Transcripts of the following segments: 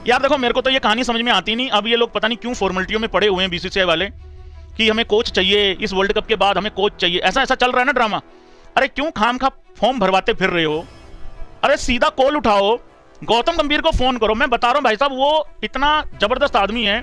यार देखो, मेरे को तो ये कहानी समझ में आती नहीं। अब ये लोग पता नहीं क्यों फॉर्मेलिटियों में पड़े हुए हैं बीसीसीआई वाले कि हमें कोच चाहिए, इस वर्ल्ड कप के बाद हमें कोच चाहिए, ऐसा ऐसा चल रहा है ना ड्रामा। अरे क्यों खाम खा फॉर्म भरवाते फिर रहे हो? अरे सीधा कॉल उठाओ, गौतम गंभीर को फोन करो। मैं बता रहा हूँ भाई साहब, वो इतना जबरदस्त आदमी है।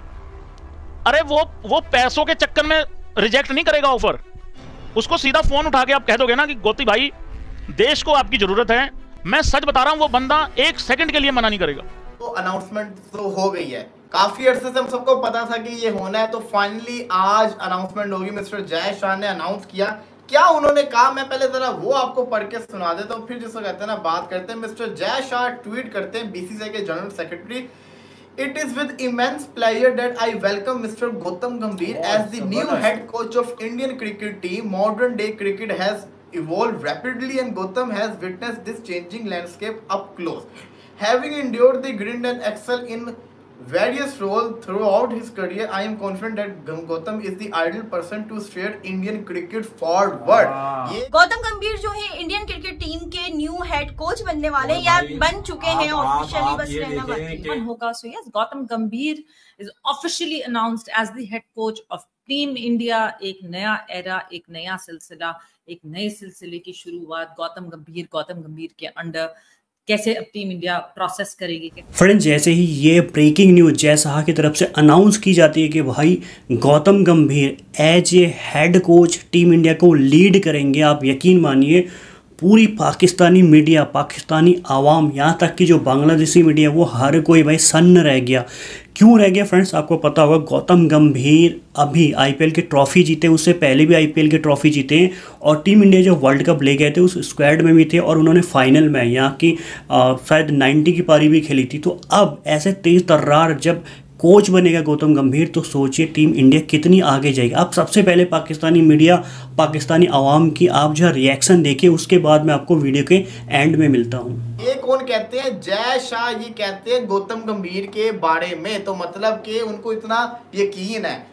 अरे वो पैसों के चक्कर में रिजेक्ट नहीं करेगा ऑफर। उसको सीधा फोन उठा के आप कह दोगे ना कि गोती भाई, देश को आपकी जरूरत है। मैं सच बता रहा हूँ, वो बंदा 1 सेकंड के लिए मना नहीं करेगा। तो अनाउंसमेंट तो हो गई है, काफी अरसे से हम सबको पता था कि ये होना है, तो फाइनली आज अनाउंसमेंट होगी। मिस्टर जय शाह ने अनाउंस किया। क्या उन्होंने कहा, मैं पहले जरा वो आपको पढ़ के सुना देता हूँ, फिर जिसको कहते हैं ना बात करते हैं। मिस्टर जय शाह ट्वीट करते हैं, बीसीसीआई के general secretary, It is with immense pleasure that I welcome Mr. Gautam Gambhir as the new head coach of Indian cricket team. Modern day cricket has evolved rapidly and Gautam has witnessed this changing landscape up close. Having endured the grind and excel in various roles throughout his career, I am confident that Gautam is the ideal person to steer Indian cricket forward. Gautam Gambhir जो है Indian cricket team के new head coach बनने वाले या बन चुके हैं officially, बस रहना बाकी होगा। सो yes, Gautam Gambhir is officially announced as the head coach of team India. एक नया एरा, एक नया सिलसिला, एक नए सिलसिले की शुरुआत गौतम गंभीर के अंडर कैसे अब टीम इंडिया प्रोसेस करेगी। फ्रेंड्स, जैसे ही ये ब्रेकिंग न्यूज़ जय शाह की तरफ से अनाउंस की जाती है कि भाई Gautam Gambhir as a head coach team India को लीड करेंगे, आप यकीन मानिए पूरी पाकिस्तानी मीडिया, पाकिस्तानी आवाम, यहाँ तक कि जो बांग्लादेशी मीडिया, वो हर कोई भाई सन्न रह गया। क्यों रह गया फ्रेंड्स? आपको पता होगा गौतम गंभीर अभी आईपीएल की ट्रॉफी जीते, उससे पहले भी आईपीएल की ट्रॉफी जीते हैं और टीम इंडिया जो वर्ल्ड कप ले गए थे उस स्क्वाड में भी थे और उन्होंने फाइनल में यहाँ की शायद 90 की पारी भी खेली थी। तो अब ऐसे तेज तर्रार जब कोच बनेगा गौतम गंभीर, तो सोचिए टीम इंडिया कितनी आगे जाएगी। अब सबसे पहले पाकिस्तानी मीडिया, पाकिस्तानी आवाम की आप जो रिएक्शन देखिए, उसके बाद मैं आपको वीडियो के एंड में मिलता हूँ। ये कौन कहते हैं? जय शाह ये कहते हैं गौतम गंभीर के बारे में, तो मतलब कि उनको इतना यकीन है।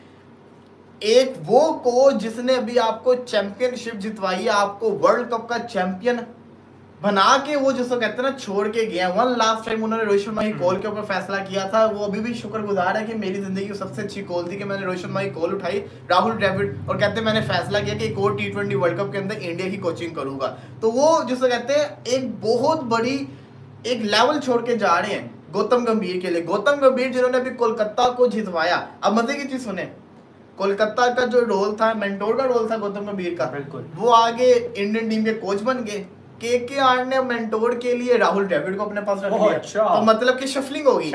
एक वो कोच जिसने अभी आपको चैंपियनशिप जितवाई है, आपको वर्ल्ड कप का चैंपियन बना के, वो जिसको कहते हैं ना छोड़ के गया। वन लास्ट टाइम उन्होंने रोहित शर्मा की कॉल के ऊपर फैसला किया था। वो अभी भी शुक्रगुजार है कि मेरी जिंदगी की सबसे अच्छी कॉल थी कि मैंने रोहित शर्मा की कॉल उठाई, राहुल द्रविड़, और कहते हैं मैंने फैसला किया कि एक और T20 वर्ल्ड कप के अंदर इंडिया की कोचिंग करूंगा। तो वो जिसको कहते हैं एक बहुत बड़ी एक लेवल छोड़ के जा रहे हैं गौतम गंभीर के लिए। गौतम गंभीर जिन्होंने अभी कोलकाता को जितवाया। अब मजे की चीज सुने, कोलकाता का जो रोल था, मेंटोर का रोल था गौतम गंभीर का, वो आगे इंडियन टीम के कोच बन गए। केकेआर ने मेंटोर के लिए राहुल द्रविड़ को अपने पास रख लिया। अच्छा। तो मतलब कि शफलिंग होगी,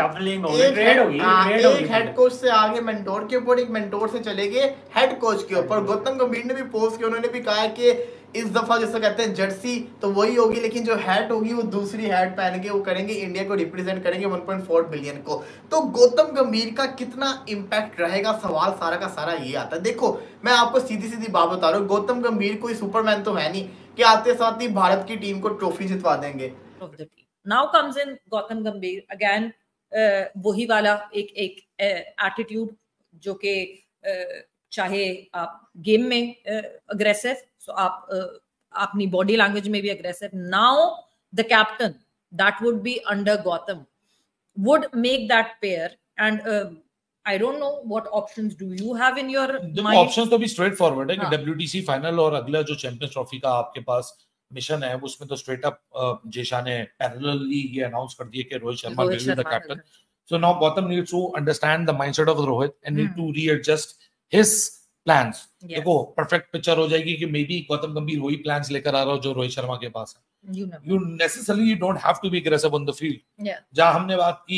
एक हेड कोच से आगे मेंटोर के ऊपर, एक मेंटोर से चले गए हेड कोच के ऊपर। गौतम गंभीर ने भी पोस्ट किया, उन्होंने भी कहा कि इस दफा जैसा कहते हैं जर्सी तो वही होगी, लेकिन जो हैट होगी वो दूसरी हैट पहन के वो करेंगे, इंडिया को रिप्रेजेंट करेंगे 1.4 बिलियन को। तो गौतम गंभीर का कितना इम्पैक्ट रहेगा, सवाल सारा का सारा ये आता है। देखो मैं आपको सीधी सीधी बात बता रहा हूँ, गौतम गंभीर कोई सुपरमैन तो है नहीं कि आते साथ ही भारत की टीम को ट्रॉफी जितवा देंगे। नाउ कम्स इन गौतम गंभीर अगेन, वही वाला एक एटीट्यूड जो कि चाहे आप गेम में अग्रेसिव, सो आप अपनी बॉडी लैंग्वेज में भी aggressive. Now the captain that would be under Gautam would make that pair and I don't know what options do you have in your mind? Options तो भी स्ट्रेट फॉरवर्ड है कि WTC final और अगला जो champions trophy का आपके पास mission है, उसमें तो स्ट्रेट अप जेशा ने पैरेलली ये अनाउंस कर दिया कि Rohit Sharma will be the captain. So now Gautam needs to understand the mindset of Rohit and need to readjust his plans. देखो परफेक्ट पिक्चर हो जाएगी कि मे बी गौतम गंभीर वही प्लान्स लेकर आ रहा हो जो रोहित शर्मा के पास है। You necessarily don't have to be aggressive on the field. जहां हमने बात की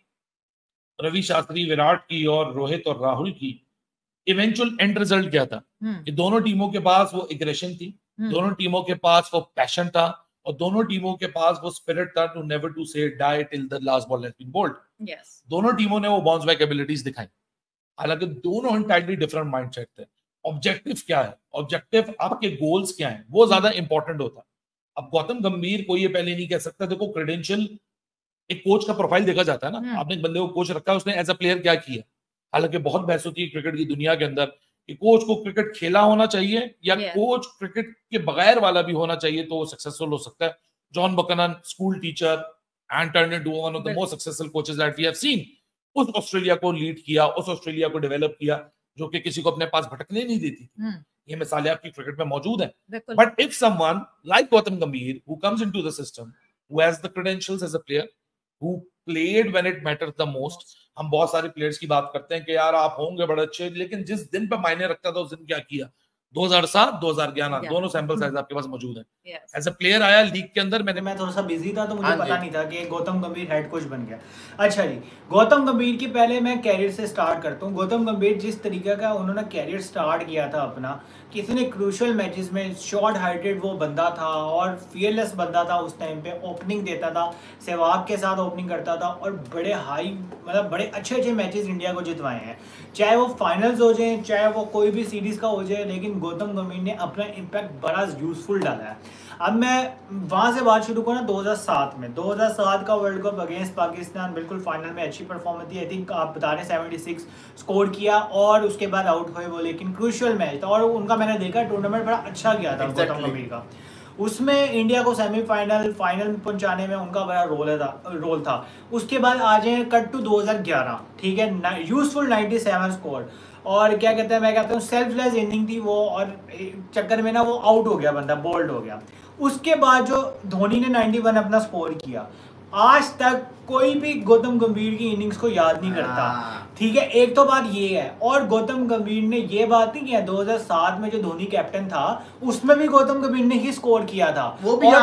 रवि शास्त्री, विराट की और रोहित और राहुल की, इवेंचुअल एंड रिजल्ट क्या था कि दोनों टीमों के पास वो एग्रेशन थी, दोनों टीमों के पास वो पैशन था और दोनों टीमों के पास वो स्पिरिट था to never to say die till the last ball has been bowled. दोनों टीमों ने वो बाउंस बैक एबिलिटीज दिखाई, हालांकि दोनों एंटायरली डिफरेंट माइंडसेट थे। ऑब्जेक्टिव क्या है, ऑब्जेक्टिव आपके गोल्स क्या है, वो ज्यादा इंपॉर्टेंट होता है। अब गौतम गंभीर को ये पहले नहीं कह सकता, देखो क्रेडेंशियल एक कोच का प्रोफाइल देखा जाता है ना, आपने एक बंदे को कोच रखा है, उसने एज अ प्लेयर क्या किया। हालांकि बहुत बहस होती है क्रिकेट की दुनिया के अंदर कि कोच को क्रिकेट खेला होना चाहिए या कोच क्रिकेट के बगैर वाला भी होना चाहिए तो वो सक्सेसफुल हो सकता है। John Buchanan school teacher and turned into one of the most successful coaches that we have seen. उस ऑस्ट्रेलिया को लीड किया, उस ऑस्ट्रेलिया को डेवलप किया जो कि किसी को अपने पास भटकने नहीं देती। ये मिसालें आपकी क्रिकेट में मौजूद हैं। But if someone like Gautam Gambhir who comes into the system, who has the credentials as a player, who played when it mattered the most, हम बहुत सारे प्लेयर्स की बात करते हैं कि यार आप होंगे बड़े अच्छे, लेकिन जिस दिन पे मायने रखता था उस दिन क्या किया। 2007 2011 दोनों सैंपल साइज आपके पास मौजूद हैं। एज अ प्लेयर आया लीग के अंदर, मैं थोड़ा सा बिजी था तो मुझे पता नहीं था कि गौतम गंभीर हेड कोच बन गया। अच्छा जी, गौतम गंभीर की पहले मैं कैरियर से स्टार्ट करता हूँ। गौतम गंभीर जिस तरीके का उन्होंने कैरियर स्टार्ट किया था अपना, कितने क्रूशियल मैचेस में शॉर्ट हार्टेड वो बंदा था और फियरलेस बंदा था। उस टाइम पे ओपनिंग देता था, सहवाग के साथ ओपनिंग करता था और बड़े हाई मतलब बड़े अच्छे अच्छे मैचेस इंडिया को जितवाए हैं, चाहे वो फाइनल्स हो जाए चाहे वो कोई भी सीरीज का हो जाए। लेकिन गौतम गंभीर ने अपना इम्पैक्ट बड़ा यूजफुल डाला है। अब मैं वहां से बात शुरू करूँ 2007 में, 2007 का वर्ल्ड कप अगेंस्ट पाकिस्तान, बिल्कुल फाइनल में अच्छी परफॉर्मेंस थी। आई थिंक आप बता रहे 76 स्कोर किया और उसके बाद आउट हुए वो, लेकिन क्रूशियल मैच था और उनका मैंने देखा टूर्नामेंट बड़ा अच्छा गया था गौतम गंभीर का। उसमें इंडिया को सेमीफाइनल फाइनल में पहुंचाने में उनका बड़ा रोल था। उसके बाद आ जाए कट टू 2011, ठीक है, यूजफुल 97 स्कोर और क्या कहते हैं, मैं कहता हूँ सेल्फलेस इनिंग थी वो, और चक्कर में ना वो आउट हो गया बंदा, बोल्ड हो गया। उसके बाद जो धोनी ने 91 अपना स्कोर किया, आज तक कोई भी गौतम गंभीर की इनिंग्स को याद नहीं करता, ठीक है। एक तो बात ये है, और गौतम गंभीर ने ये बात नहीं किया 2007 में जो धोनी कैप्टन था उसमें भी गौतम गंभीर ने ही स्कोर किया था, वो भी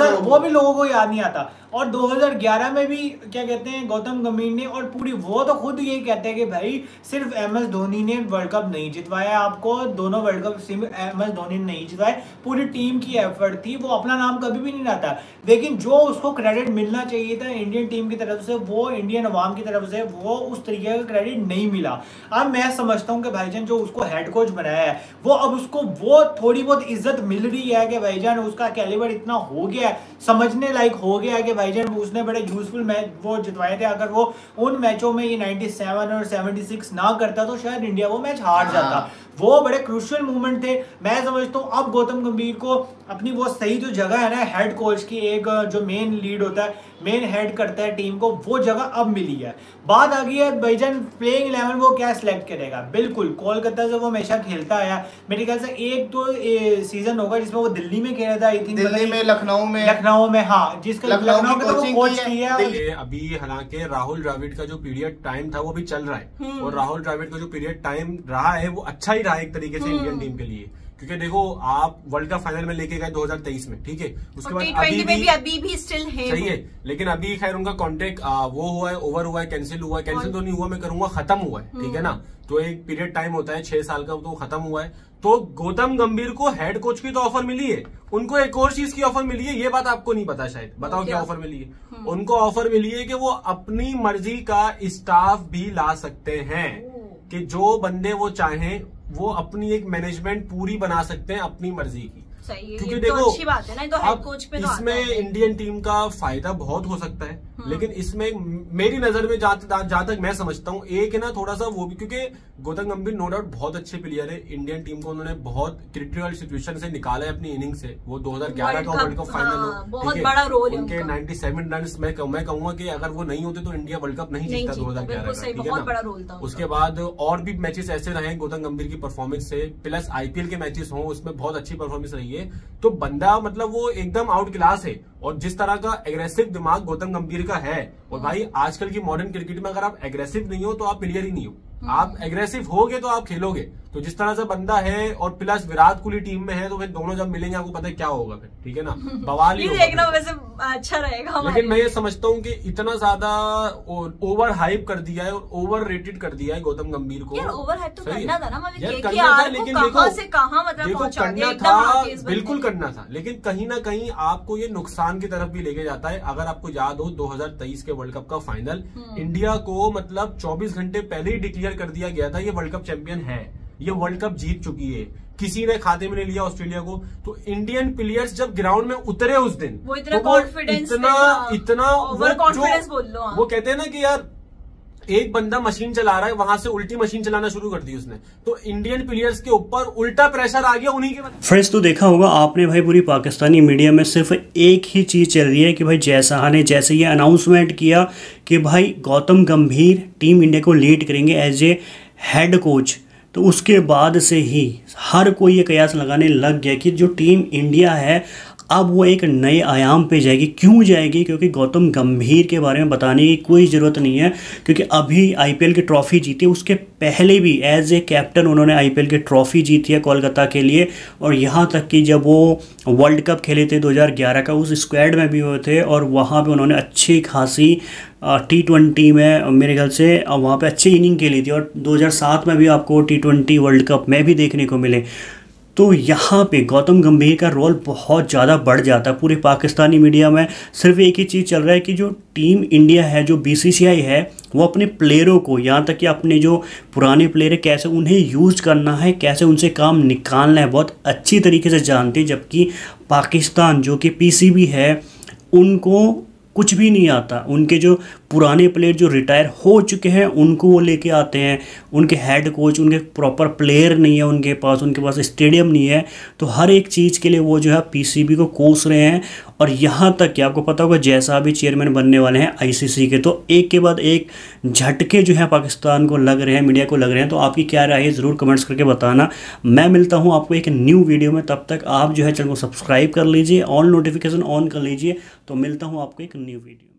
लोगों को याद नहीं आता। और 2011 में भी क्या कहते हैं गौतम गंभीर ने, और पूरी वो तो खुद यही कहते हैं कि भाई सिर्फ MS धोनी ने वर्ल्ड कप नहीं जितवाया आपको, दोनों वर्ल्ड कप सिर्फ MS धोनी ने नहीं जितवाए, पूरी टीम की एफर्ट थी। वो अपना नाम कभी भी नहीं लाता, लेकिन जो उसको क्रेडिट मिलना चाहिए था इंडियन टीम की तरफ से, वो इंडियन अवाम की तरफ से वो उस तरीके का क्रेडिट नहीं मिला। अब मैं समझता हूँ कि भाईजान जो उसको हेड कोच बनाया है वो अब उसको वो थोड़ी बहुत इज्जत मिल रही है कि भाईजान उसका कैलिबर इतना हो गया है, समझने लायक हो गया है कि भाईजान उसने बड़े यूजफुल मैच वो जितवाए थे। अगर वो उन मैचों में ये 97 और 76 ना करता तो शायद इंडिया वो मैच हार जाता। वो बड़े क्रूशियल मूवमेंट थे। मैं समझता हूँ अब गौतम गंभीर को अपनी वो सही जो जगह है ना हेड कोच की, एक जो मेन लीड होता है, मेन हेड करता है टीम को, वो जगह अब मिली है। बात आ गई है भाईजान प्लेइंग 11 वो क्या सिलेक्ट करेगा। बिल्कुल कोलकाता से वो हमेशा खेलता आया, मेरे ख्याल से एक तो सीजन होगा जिसमें वो दिल्ली में खेला था, आई थिंक दिल्ली में, लखनऊ में, हाँ, जिसका लखनऊ में तो कोच किया। अभी हालांकि राहुल द्रविड़ का जो पीरियड टाइम था वो भी चल रहा है, और राहुल द्रविड़ का जो पीरियड टाइम रहा है वो अच्छा ही रहा है एक तरीके से इंडियन टीम के लिए, क्योंकि देखो आप वर्ल्ड कप फाइनल में लेके गए 2023 में, ठीक है, उसके बाद अभी भी स्टिल है, सही है, लेकिन अभी खैर उनका कॉन्ट्रैक्ट वो हुआ है, ओवर हुआ है, कैंसिल हुआ है, कैंसिल तो नहीं हुआ, मैं करूंगा खत्म हुआ है, ठीक है ना। तो एक पीरियड टाइम होता है 6 साल का, तो खत्म हुआ है। तो गौतम गंभीर को हेड कोच की तो ऑफर मिली है, उनको एक और चीज की ऑफर मिली है, ये बात आपको नहीं पता शायद, बताओ क्या ऑफर मिली है। उनको ऑफर मिली है कि वो अपनी मर्जी का स्टाफ भी ला सकते हैं, कि जो बंदे वो चाहें वो अपनी एक मैनेजमेंट पूरी बना सकते हैं अपनी मर्जी की। क्योंकि देखो तो अच्छी बात है ना, तो हेड कोच पे इसमें इंडियन टीम का फायदा बहुत हो सकता है, लेकिन इसमें मेरी नजर में जहां तक मैं समझता हूँ एक है ना थोड़ा सा वो भी, क्योंकि गौतम गंभीर नो डाउट बहुत अच्छे प्लेयर है, इंडियन टीम को उन्होंने बहुत क्रिटिकल सिचुएशन से निकाला है अपनी इनिंग से। वो 2011 का वर्ल्ड कप फाइनल हो, बहुत बड़ा रोल है उनके 97 रन, मैं कहूंगा कि अगर वो नहीं होते तो इंडिया वर्ल्ड कप नहीं जीतता 2011 का, ठीक है ना। उसके बाद और भी मैचेस ऐसे रहे गौतम गंभीर की परफॉर्मेंस से, प्लस IPL के मैचेस हों उसमें बहुत अच्छी परफॉर्मेंस रही है। तो बंदा मतलब वो एकदम आउट क्लास है, और जिस तरह का एग्रेसिव दिमाग गौतम गंभीर का है, और भाई आजकल की मॉडर्न क्रिकेट में अगर आप एग्रेसिव नहीं हो तो आप प्लेयर ही नहीं हो, आप एग्रेसिव होगे तो आप खेलोगे। तो जिस तरह से बंदा है, और प्लस विराट कोहली टीम में है, तो फिर दोनों जब मिलेंगे आपको पता है क्या होगा फिर, ठीक है ना, बवाल ही देखना वैसे अच्छा रहेगा। लेकिन मैं ये समझता हूँ कि इतना ज्यादा ओवर हाइप कर दिया है और ओवर रेटेड कर दिया है गौतम गंभीर को। ओवर हाइप तो करना था ना, लेकिन देखो करना था, बिल्कुल करना था, लेकिन कहीं ना कहीं आपको ये नुकसान की तरफ भी लेके जाता है। अगर आपको याद हो 2023 के वर्ल्ड कप का फाइनल, इंडिया को मतलब 24 घंटे पहले ही डिक्लेयर कर दिया गया था ये वर्ल्ड कप चैंपियन है, ये वर्ल्ड कप जीत चुकी है, किसी ने खाते में नहीं लिया ऑस्ट्रेलिया को। तो इंडियन प्लेयर्स जब ग्राउंड में उतरे उस दिन, वो इतना कॉन्फिडेंस, इतना ओवर कॉन्फिडेंस बोल लो, वो कहते हैं ना कि यार एक बंदा मशीन चला रहा है, वहां से उल्टी मशीन चलाना शुरू कर दी उसने, तो इंडियन प्लेयर्स के ऊपर उल्टा प्रेशर आ गया उन्हीं के। फ्रेंड्स तो देखा होगा आपने भाई, पूरी पाकिस्तानी मीडिया में सिर्फ एक ही चीज़ चल रही है कि भाई जय शाह ने जैसे ये अनाउंसमेंट किया कि भाई गौतम गंभीर टीम इंडिया को लीड करेंगे एज ए हेड कोच, तो उसके बाद से ही हर कोई ये कयास लगाने लग गया कि जो टीम इंडिया है अब वो एक नए आयाम पे जाएगी। क्यों जाएगी? क्योंकि गौतम गंभीर के बारे में बताने की कोई ज़रूरत नहीं है, क्योंकि अभी आईपीएल की ट्रॉफ़ी जीती, उसके पहले भी एज ए कैप्टन उन्होंने आईपीएल की ट्रॉफ़ी जीती है कोलकाता के लिए, और यहाँ तक कि जब वो वर्ल्ड कप खेले थे 2011 का, उस स्क्वाड में भी हुए थे और वहाँ पे उन्होंने अच्छी खासी T20 में मेरे ख्याल से वहाँ पे अच्छी इनिंग खेली थी, और 2007 में भी आपको T20 वर्ल्ड कप में भी देखने को मिले। तो यहाँ पे गौतम गंभीर का रोल बहुत ज़्यादा बढ़ जाता है। पूरे पाकिस्तानी मीडिया में सिर्फ एक ही चीज़ चल रहा है कि जो टीम इंडिया है, जो BCCI है, वो अपने प्लेयरों को, यहाँ तक कि अपने जो पुराने प्लेयर है कैसे उन्हें यूज़ करना है, कैसे उनसे काम निकालना है, बहुत अच्छी तरीके से जानती है। जबकि पाकिस्तान जो कि PCB है, उनको कुछ भी नहीं आता। उनके जो पुराने प्लेयर जो रिटायर हो चुके हैं उनको वो लेके आते हैं, उनके हेड कोच, उनके प्रॉपर प्लेयर नहीं है उनके पास स्टेडियम नहीं है, तो हर एक चीज़ के लिए वो जो है PCB को कोस रहे हैं। और यहाँ तक कि आपको पता होगा जय शाह भी चेयरमैन बनने वाले हैं ICC के, तो एक के बाद एक झटके जो है पाकिस्तान को लग रहे हैं, मीडिया को लग रहे हैं। तो आपकी क्या राय है ज़रूर कमेंट्स करके बताना। मैं मिलता हूँ आपको एक न्यू वीडियो में, तब तक आप जो है चैनल को सब्सक्राइब कर लीजिए, ऑल नोटिफिकेशन ऑन कर लीजिए। तो मिलता हूँ आपको एक न्यू वीडियो।